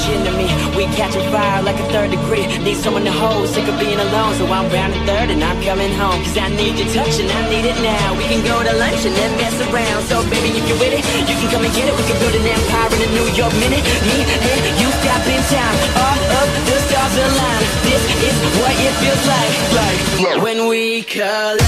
chin to me. We catching fire like a third degree. Need someone to hold, sick of being alone. So I'm rounding third and I'm coming home. Cause I need your touch and I need it now. We can go to lunch and then mess around. So baby, if you're with it, you can come and get it. We can build an empire in a New York minute. Me and you stop in town. All of the stars align. This is what it feels like when we collide.